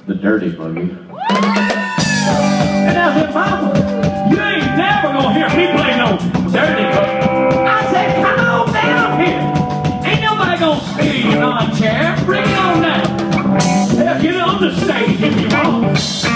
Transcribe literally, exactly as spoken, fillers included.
the dirty boogie. And I said, Mama, you ain't never gonna hear me play no dirty boogie. I said, come on down here. Ain't nobody gonna steal your lawn chair. Bring it on down. Hell, get on the stage if you want.